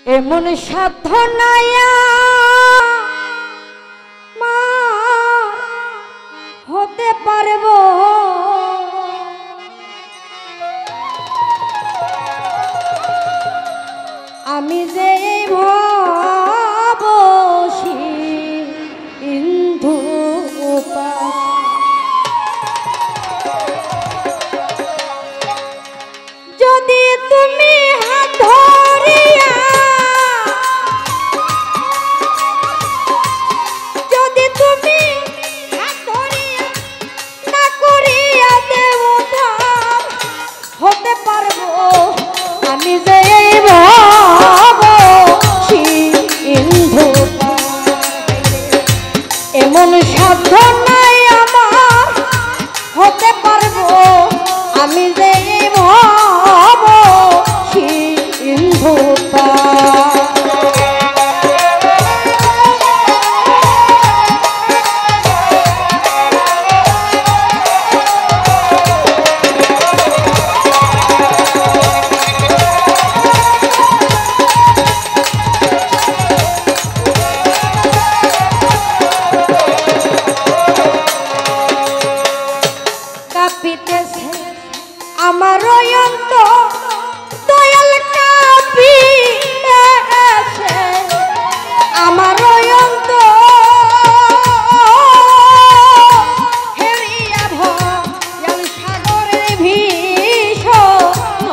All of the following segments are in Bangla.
এমন সাধ্য নাই মা হতে পারবো আমি যে ভবশী ইন্ধু যদি তুমি হাত ধরিয়া যদি তুমি হাত ধরিয়া না করিয়া দেবতা হতে পারবো আমি যে ভবশী ইন্ধু এমন সাধ্য নাই আমার হতে পারবো আমি যে ভবশী ইন্ধু কাঁপিতেছে আমার অন্তর দয়াল কাঁপিতেছে আমার অন্তর হেরিয়া ভয়াল সাগরের ভীষণ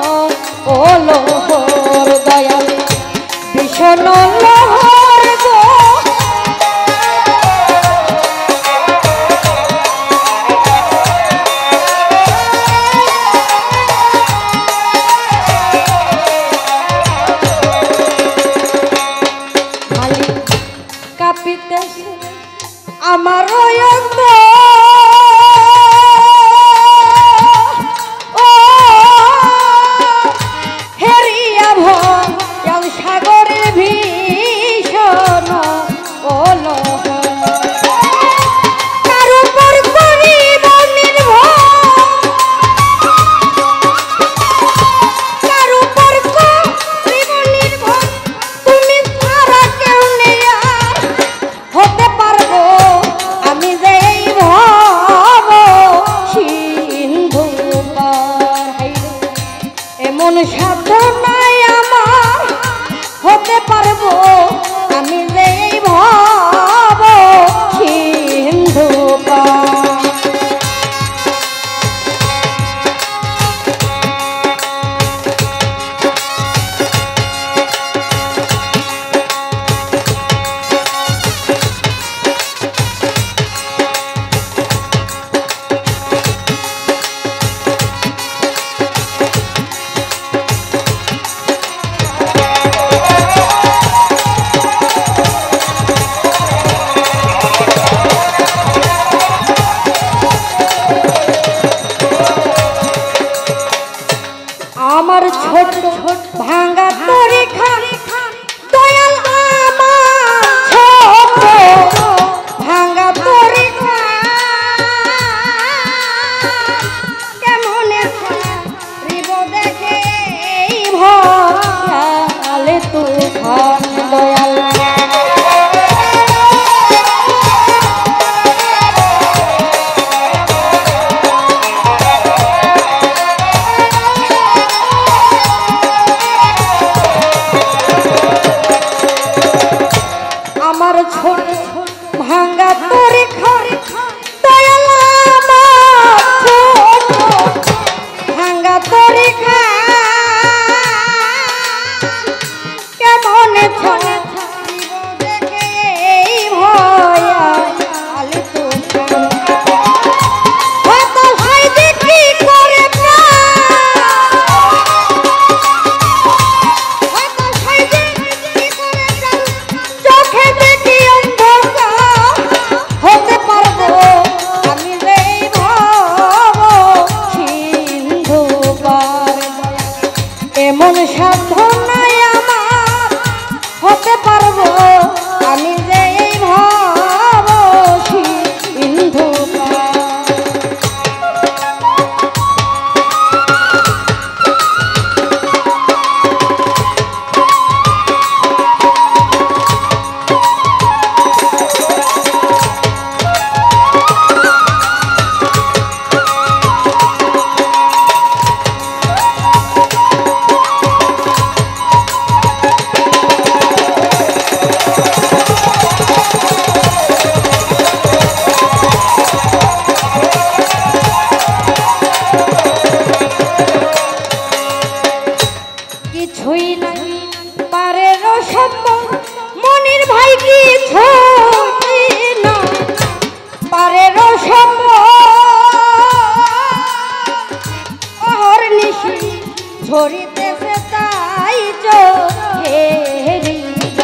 ওলহর দয়াল ভীষণ লহর গো কাঁপিতেছে আমার অন্তর হেরিয়া ভয়াল সাগরের ভীষণ ওলহ কার উপর করিব নির্ভর কার উপর করিব নির্ভর তুমি ছাড়া কেউ নেই হতে পারবো আমি যে ভবশী ইন্ধু এমন সাধ্য নাই আমার হতে পারবো আমি যে ভবশী ইন্ধু আমার ছোট ভাঙা তরি খান দয়াল আমার ছোট ভাঙা তরি কেমন রিব দেখে ভালে তুফান দয়াল আমার ছোট ভাঙা তরি খান দয়াল আমার ছোট ভাঙা তরি কেমন দেখে ভয়া আলি তুফান হয়তো হয় দেখি করে চোখে দেখি অন্ধকার হতে পারবো আমি যে ভবশী ইন্ধু এমন সাধ্য নাই আমার হতে পারবো আমি যে ভবশী ইন্ধু কিছুই নাই পারে সম্ভব মনির ভাই কিছুই না পারে সম্ভব নিশি ঝরিতেছে তাই চোখেরি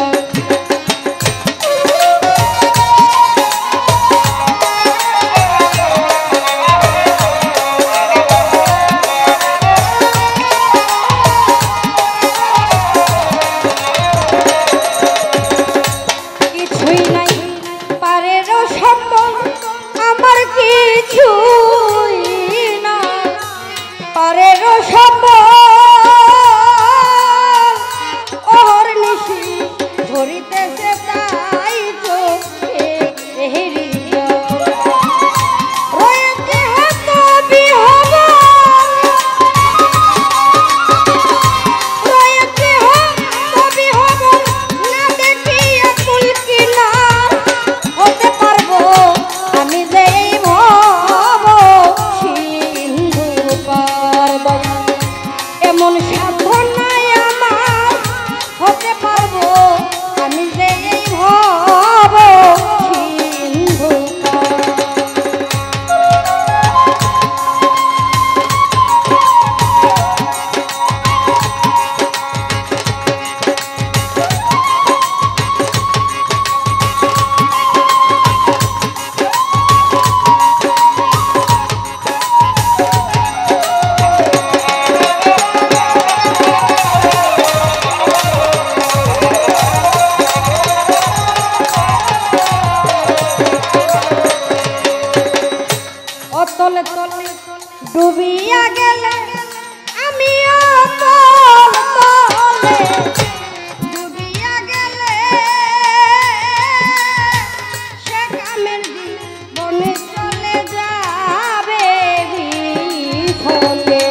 তলে তলে ডুবিয়া গেলে আমি তলে ডুবিয়া গেলে সে কামের বনে চলে যাবে বিফলে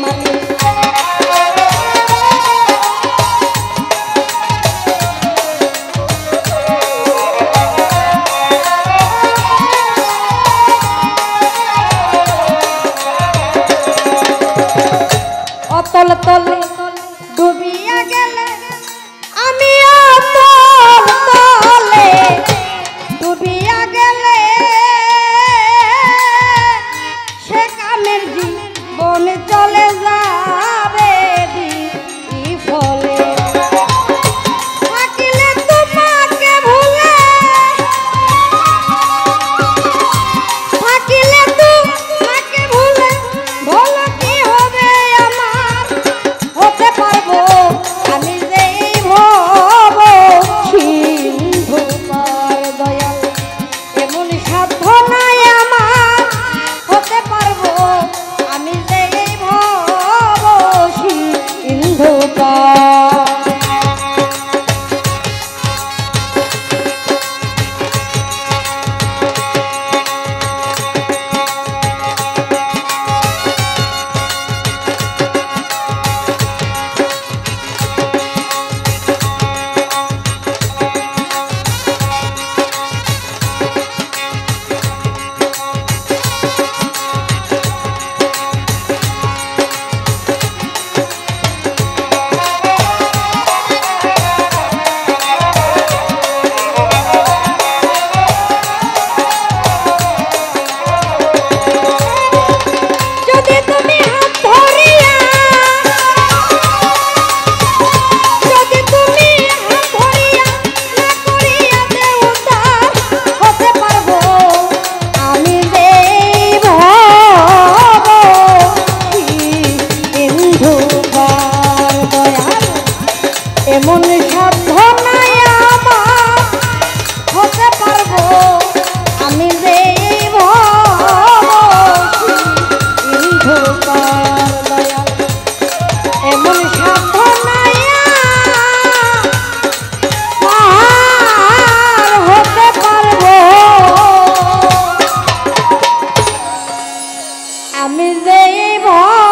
তলে তলে ডুবিয়া গেলে আমি তলে ডুবিয়া গেলে সে কামের জীবন চলে যাবে বিফলে থাকিলে তোমাকে ভুলে থাকিলে তোমাকে ভুলে ভোলা কি হবে হতে পারবো আমি যে ভব সিন্ধু পার দয়াল এমন সাধ্য নাই আমার হতে পারবো আমি যে ভব সিন্ধু পার এমন সাধ্য নাই আমার হতে পারবো আমি যে সিন্ধু পার দয়াল এমন সাধ্য নাই আমার হতে পারবো আমি যে